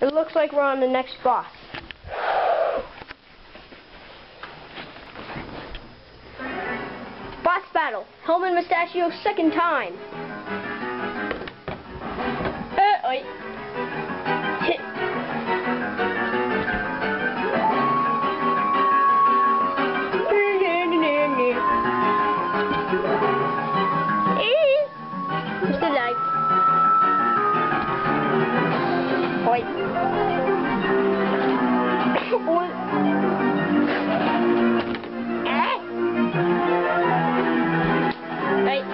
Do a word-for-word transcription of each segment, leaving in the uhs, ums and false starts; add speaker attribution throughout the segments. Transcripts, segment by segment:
Speaker 1: It looks like we're on the next boss. Boss battle. Hellman Mustachio second time. Uh, oi. Hit. He's still alive. Oi. Oi. Eh? Right.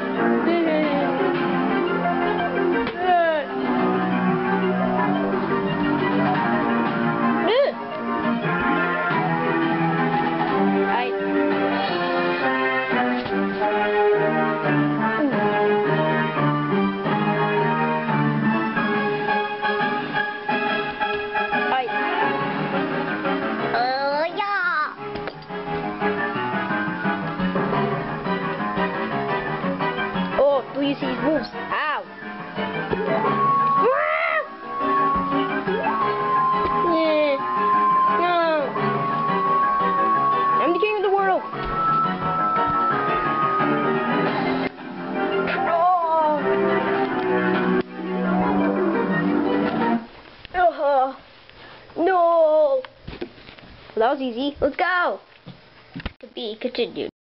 Speaker 1: Do you see his moves? Ow! Yeah. No. I'm the king of the world. Oh. Oh. No. Well, that was easy. Let's go. To be continued.